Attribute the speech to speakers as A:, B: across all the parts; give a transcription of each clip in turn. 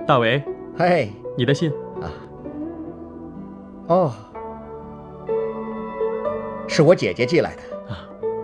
A: 大为，
B: 嘿，
A: 你的信
B: 啊，哦，是我姐姐寄来的
A: 啊。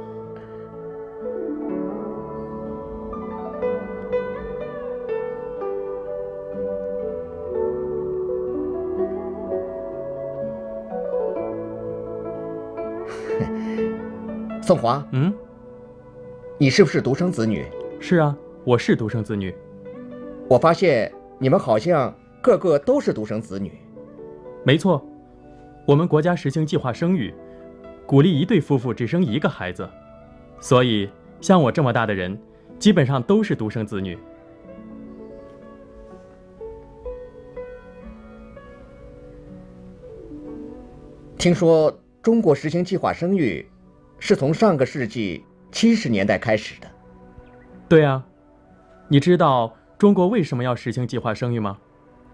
B: 宋华，你是不是独生子女？
A: 是啊，我是独生子女。
B: 我发现你们好像个个都是独生子女。
A: 没错，我们国家实行计划生育，鼓励一对夫妇只生一个孩子，所以像我这么大的人，基本上都是独生子女。
B: 听说中国实行计划生育，是从上个世纪70年代开始的。
A: 对啊，你知道中国为什么要实行计划生育吗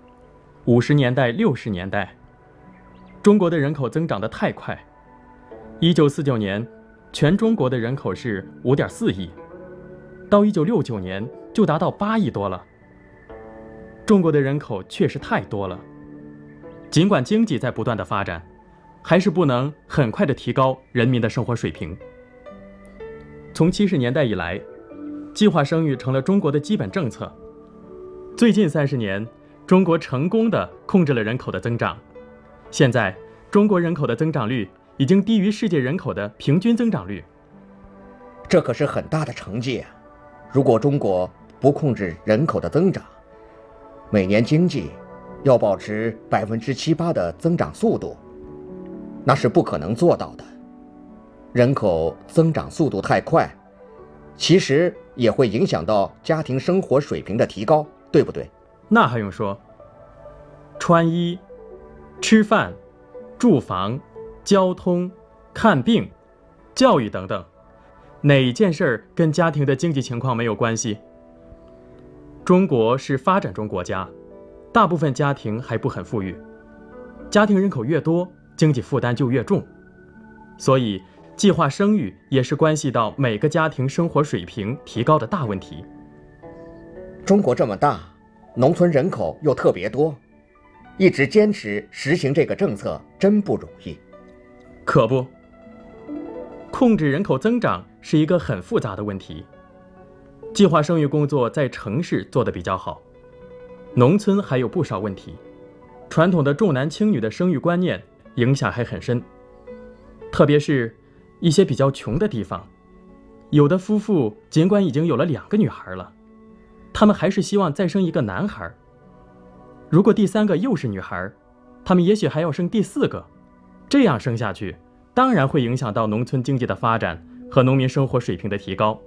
A: ？50年代、60年代，中国的人口增长得太快。1949年，全中国的人口是5.4亿，到1969年就达到8亿多了。中国的人口确实太多了，尽管经济在不断的发展，还是不能很快的提高人民的生活水平。从70年代以来，计划生育成了中国的基本政策。最近30年，中国成功地控制了人口的增长。现在，中国人口的增长率已经低于世界人口的平均增长率。
B: 这可是很大的成绩啊！如果中国不控制人口的增长，每年经济要保持7%、8%的增长速度，那是不可能做到的。人口增长速度太快，其实也会影响到家庭生活水平的提高，对不对？
A: 那还用说，穿衣、吃饭、住房、交通、看病、教育等等，哪一件事儿跟家庭的经济情况没有关系？中国是发展中国家，大部分家庭还不很富裕，家庭人口越多，经济负担就越重，所以计划生育也是关系到每个家庭生活水平提高的大问题。
B: 中国这么大，农村人口又特别多，一直坚持实行这个政策真不容易。
A: 可不，控制人口增长是一个很复杂的问题。计划生育工作在城市做得比较好，农村还有不少问题。传统的重男轻女的生育观念影响还很深，特别是一些比较穷的地方，有的夫妇尽管已经有了2个女孩了，他们还是希望再生一个男孩。如果第3个又是女孩，他们也许还要生第4个。这样生下去，当然会影响到农村经济的发展和农民生活水平的提高。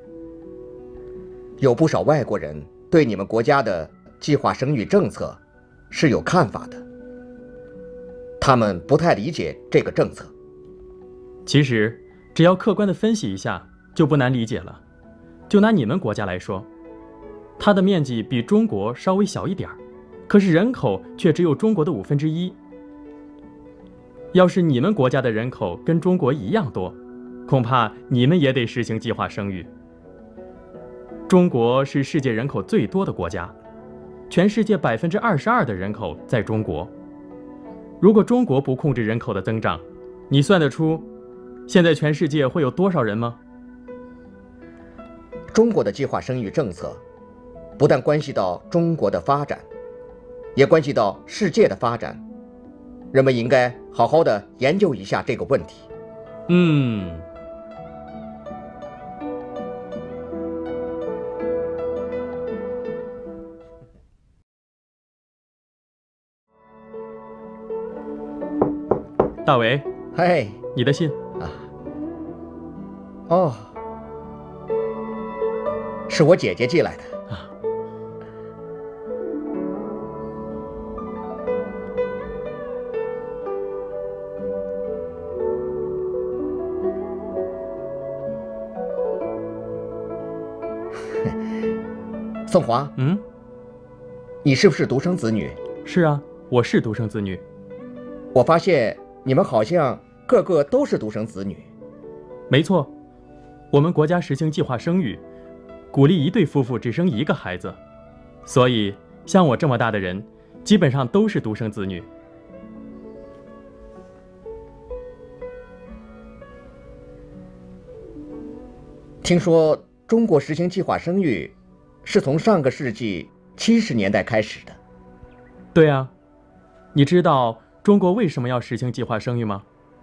B: 有不少外国人对你们国家的计划生育政策是有看法的，他们不太理解这个政策。
A: 其实，只要客观地分析一下，就不难理解了。就拿你们国家来说，它的面积比中国稍微小一点，可是人口却只有中国的1/5。要是你们国家的人口跟中国一样多，恐怕你们也得实行计划生育。中国是世界人口最多的国家，全世界22%的人口在中国。如果中国不控制人口的增长，你算得出现在全世界会有多少人吗？
B: 中国的计划生育政策不但关系到中国的发展，也关系到世界的发展，人们应该好好的研究一下这个问题。
A: 大为，
B: 嘿，
A: 你的信
B: 啊。哦，是我姐姐寄来的
A: 啊。
B: 宋华，你是不是独生子女？
A: 是啊，我是独生子女。
B: 我发现你们好像个个都是独生子女。
A: 没错，我们国家实行计划生育，鼓励一对夫妇只生一个孩子，所以像我这么大的人，基本上都是独生子女。
B: 听说中国实行计划生育，是从上个世纪70年代开始的。
A: 对啊，你知道中国为什么要实行计划生育吗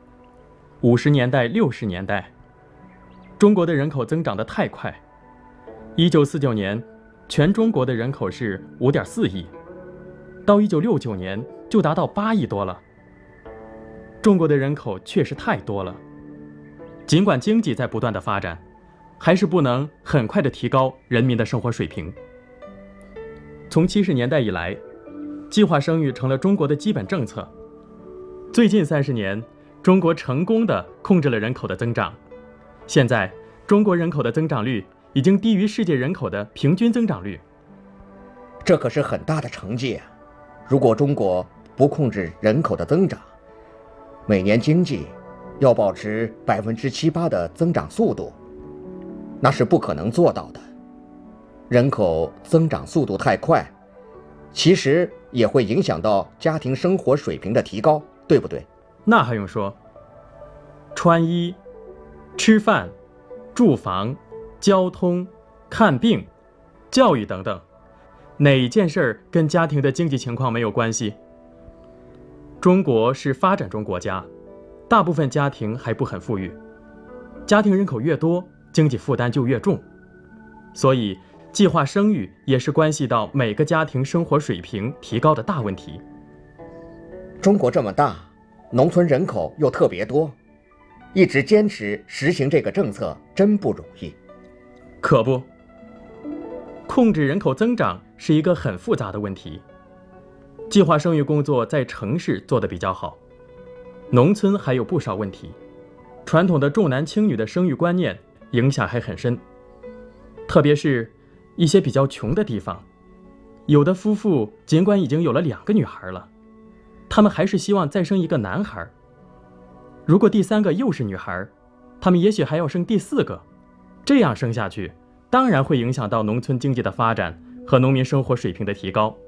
A: ？50年代、60年代，中国的人口增长得太快。1949年，全中国的人口是5.4亿，到1969年就达到8亿多了。中国的人口确实太多了，尽管经济在不断的发展，还是不能很快的提高人民的生活水平。从70年代以来，计划生育成了中国的基本政策。最近30年，中国成功地控制了人口的增长。现在，中国人口的增长率已经低于世界人口的平均增长率。
B: 这可是很大的成绩啊！如果中国不控制人口的增长，每年经济要保持7%、8%的增长速度，那是不可能做到的。人口增长速度太快，其实也会影响到家庭生活水平的提高，对不对？
A: 那还用说，穿衣、吃饭、住房、交通、看病、教育等等，哪件事儿跟家庭的经济情况没有关系？中国是发展中国家，大部分家庭还不很富裕，家庭人口越多，经济负担就越重，所以计划生育也是关系到每个家庭生活水平提高的大问题。
B: 中国这么大，农村人口又特别多，一直坚持实行这个政策真不容易。
A: 可不，控制人口增长是一个很复杂的问题。计划生育工作在城市做得比较好，农村还有不少问题。传统的重男轻女的生育观念影响还很深，特别是一些比较穷的地方，有的夫妇尽管已经有了2个女孩了，他们还是希望再生一个男孩。如果第3个又是女孩，他们也许还要生第4个。这样生下去，当然会影响到农村经济的发展和农民生活水平的提高。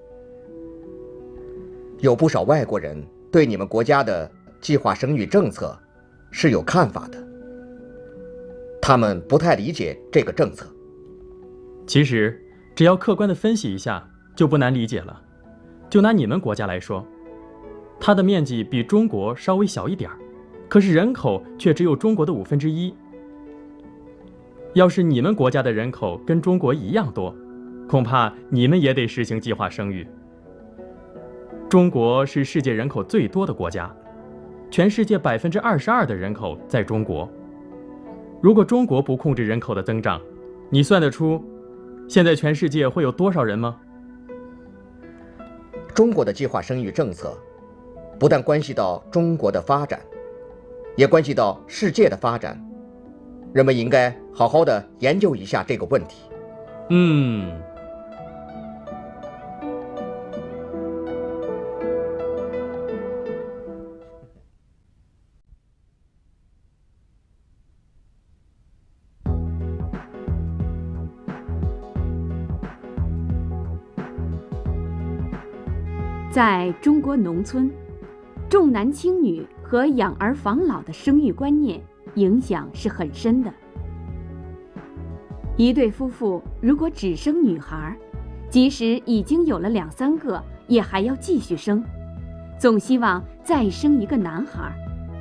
B: 有不少外国人对你们国家的计划生育政策是有看法的，他们不太理解这个政策。
A: 其实，只要客观地分析一下，就不难理解了。就拿你们国家来说，它的面积比中国稍微小一点，可是人口却只有中国的1/5。要是你们国家的人口跟中国一样多，恐怕你们也得实行计划生育。中国是世界人口最多的国家，全世界22%的人口在中国。如果中国不控制人口的增长，你算得出现在全世界会有多少人吗？
B: 中国的计划生育政策不但关系到中国的发展，也关系到世界的发展。人们应该好好的研究一下这个问题。
C: 在中国农村，重男轻女和养儿防老的生育观念影响是很深的。一对夫妇如果只生女孩，即使已经有了2、3个，也还要继续生，总希望再生一个男孩。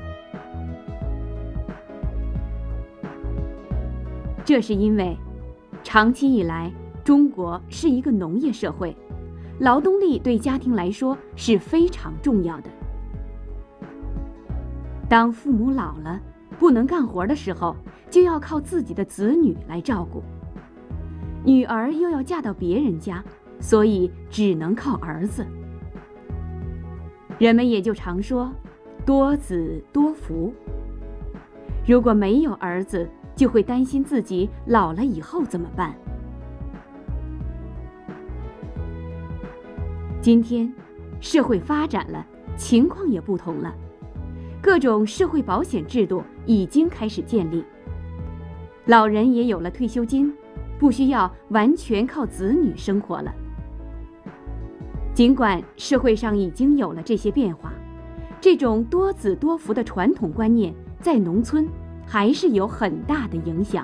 C: 这是因为长期以来，中国是一个农业社会，劳动力对家庭来说是非常重要的。当父母老了，不能干活的时候，就要靠自己的子女来照顾。女儿又要嫁到别人家，所以只能靠儿子。人们也就常说多子多福。如果没有儿子，就会担心自己老了以后怎么办。今天社会发展了，情况也不同了，各种社会保险制度已经开始建立，老人也有了退休金，不需要完全靠子女生活了。 尽管社会上已经有了这些变化，这种多子多福的传统观念在农村还是有很大的影响。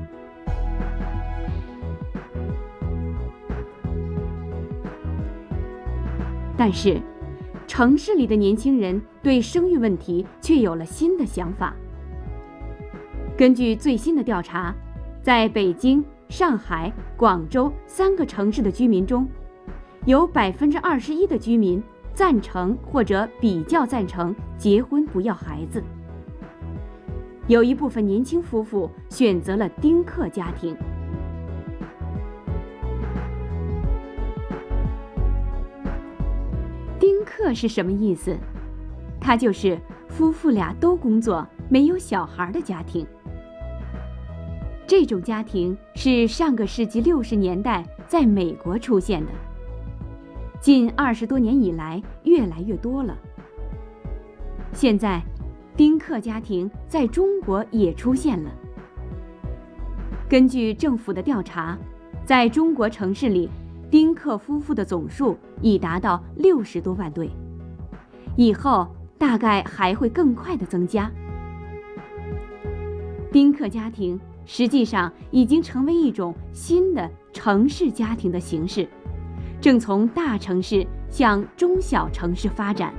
C: 但是，城市里的年轻人对生育问题却有了新的想法。根据最新的调查，在北京、上海、广州3个城市的居民中，有21%的居民赞成或者比较赞成结婚不要孩子。有一部分年轻夫妇选择了丁克家庭。丁克是什么意思？它就是夫妇俩都工作，没有小孩的家庭。这种家庭是上个世纪60年代在美国出现的，近20多年以来越来越多了。现在，丁克家庭在中国也出现了。根据政府的调查，在中国城市里，丁克夫妇的总数已达到60多万对，以后大概还会更快的增加。丁克家庭实际上已经成为一种新的城市家庭的形式，正从大城市向中小城市发展。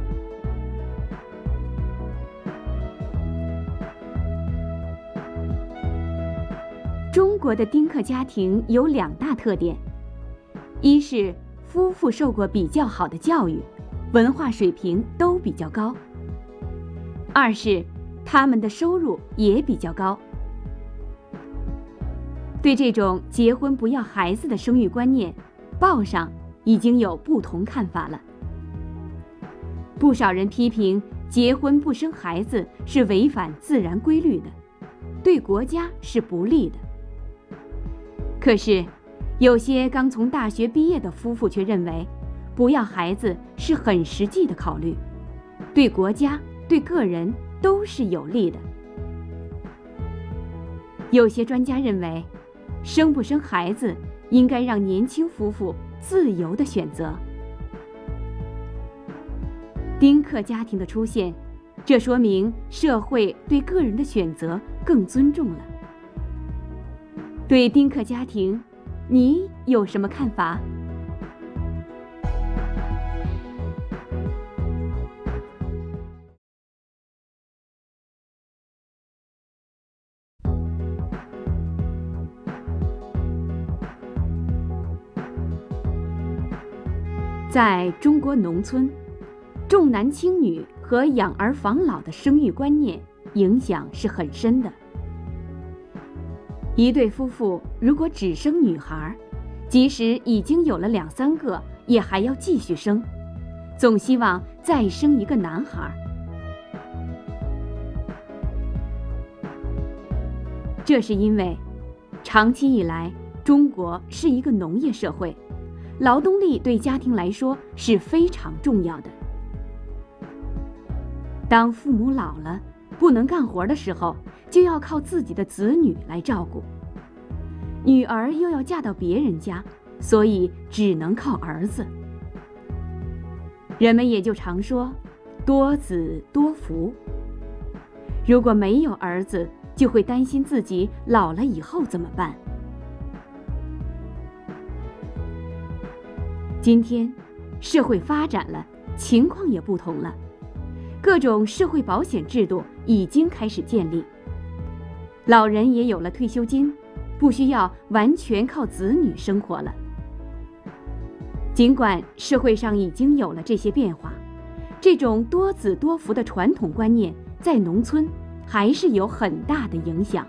C: 中国的丁克家庭有2大特点：一是夫妇受过比较好的教育，文化水平都比较高；二是他们的收入也比较高。对这种结婚不要孩子的生育观念，报上已经有不同看法了。不少人批评结婚不生孩子是违反自然规律的，对国家是不利的。可是，有些刚从大学毕业的夫妇却认为，不要孩子是很实际的考虑，对国家、对个人都是有利的。有些专家认为，生不生孩子应该让年轻夫妇自由的选择。丁克家庭的出现，这说明社会对个人的选择更尊重了。对丁克家庭，你有什么看法？在中国农村，重男轻女和养儿防老的生育观念影响是很深的。一对夫妇如果只生女孩，即使已经有了2、3个，也还要继续生，总希望再生一个男孩。这是因为，长期以来，中国是一个农业社会，劳动力对家庭来说是非常重要的。当父母老了，不能干活的时候，就要靠自己的子女来照顾。女儿又要嫁到别人家，所以只能靠儿子。人们也就常说，多子多福。如果没有儿子，就会担心自己老了以后怎么办。今天，社会发展了，情况也不同了。各种社会保险制度已经开始建立，老人也有了退休金，不需要完全靠子女生活了。尽管社会上已经有了这些变化，这种多子多福的传统观念在农村还是有很大的影响。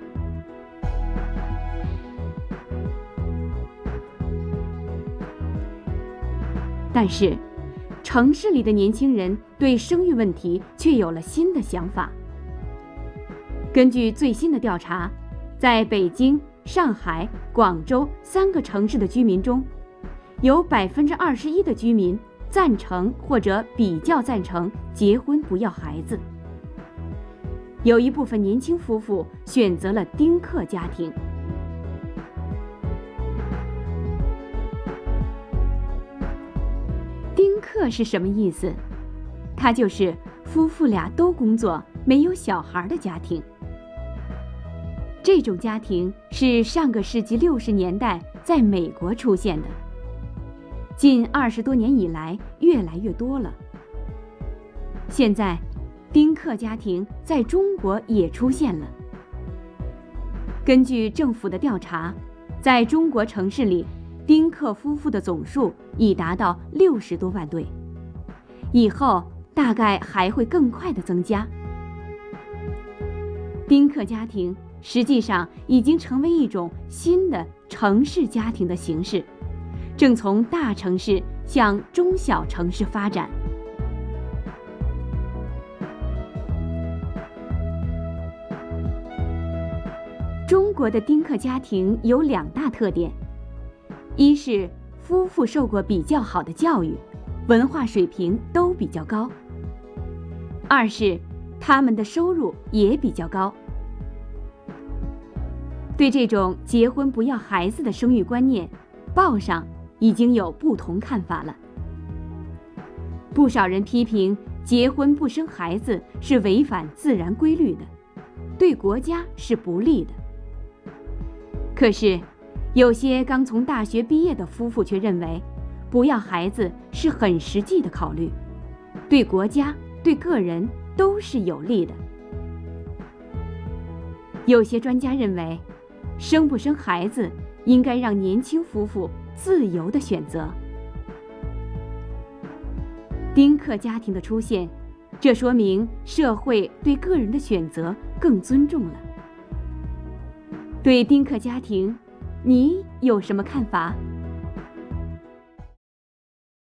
C: 但是，城市里的年轻人对生育问题却有了新的想法。根据最新的调查，在北京、上海、广州3个城市的居民中，有21%的居民赞成或者比较赞成结婚不要孩子。有一部分年轻夫妇选择了丁克家庭。丁克是什么意思？它就是夫妇俩都工作，没有小孩的家庭。这种家庭是上个世纪60年代在美国出现的，近20多年以来越来越多了。现在，丁克家庭在中国也出现了。根据政府的调查，在中国城市里，丁克夫妇的总数已达到60多万对，以后大概还会更快地增加。丁克家庭实际上已经成为一种新的城市家庭的形式，正从大城市向中小城市发展。中国的丁克家庭有2大特点：一是夫妇受过比较好的教育，文化水平都比较高；二是他们的收入也比较高。对这种结婚不要孩子的生育观念，报上已经有不同看法了。不少人批评结婚不生孩子是违反自然规律的，对国家是不利的。可是，有些刚从大学毕业的夫妇却认为，不要孩子是很实际的考虑，对国家、对个人都是有利的。有些专家认为，生不生孩子应该让年轻夫妇自由的选择。丁克家庭的出现，这说明社会对个人的选择更尊重了。对丁克家庭，你有什么看法？